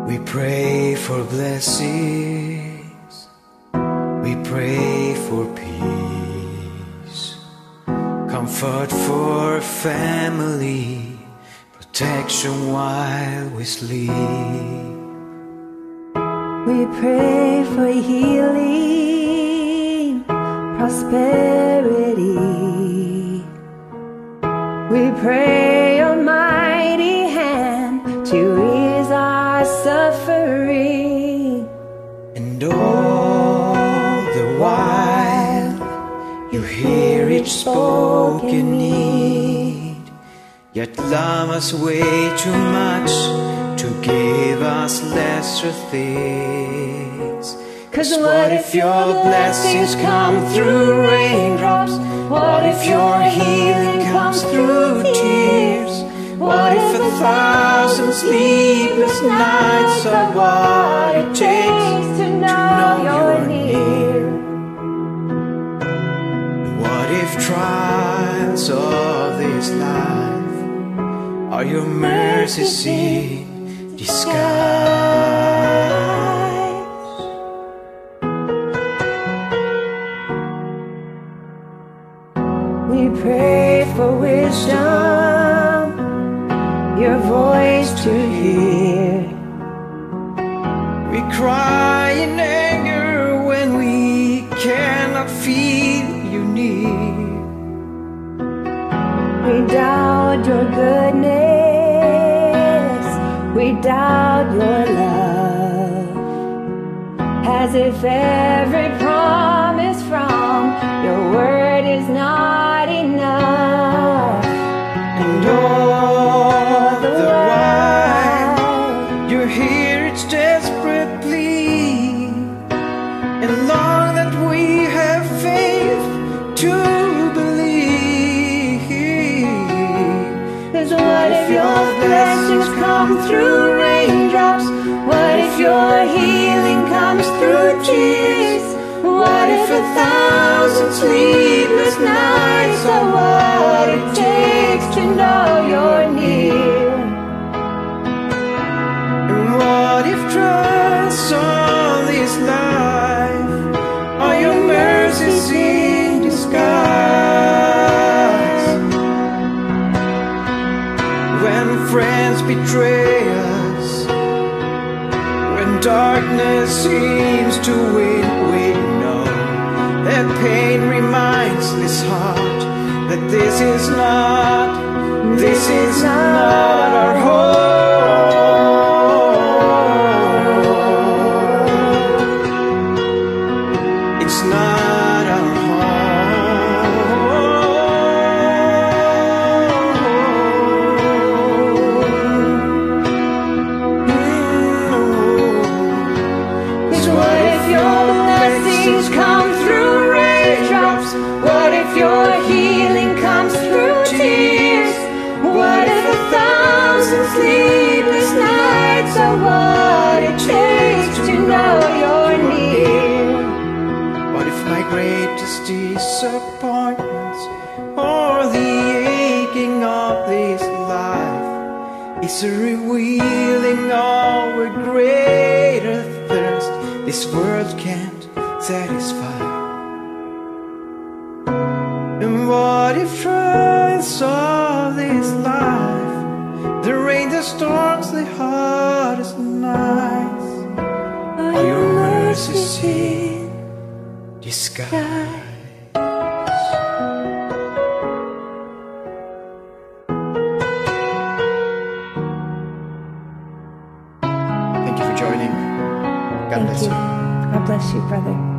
We pray for blessings, we pray for peace, comfort for family, protection while we sleep. We pray for healing, prosperity. We pray your mighty hand to ease our suffering. And all the while you hear each spoken need, yet love us way too much to give us lesser things. 'Cause what if your blessings come through raindrops? What if your healing comes through tears? What if 1,000 sleepless nights are what it takes to know you're near? What if trials of this life are your mercies in disguise? We pray for wisdom, your voice to hear. We cry in anger when we cannot feel you near. We doubt your goodness, we doubt your love, as if every promise from your word is not enough. And all the while you hear its desperate plea, and long that we have faith to believe. 'Cause what if your blessings come through raindrops? What if your healing comes through tears? What if 1,000 sleepless nights are what it takes to know you're near? And what if trust on this life are your mercies in disguise? When friends betray us, when darkness seems to win, we know that pain reminds this heart that this is not our home. It's not our home. Cause what if your blessings come through raindrops? What if your healing comes through tears? What if 1,000 sleepless nights are what it takes to know you're near? What if my greatest disappointments or the aching of this life is a revealing of a greater thirst this world can't satisfy? And what if trials of this life, the rain, the storms, the hardest nights, are your mercies in disguise? Thank you for joining. God bless you. God bless you, brother.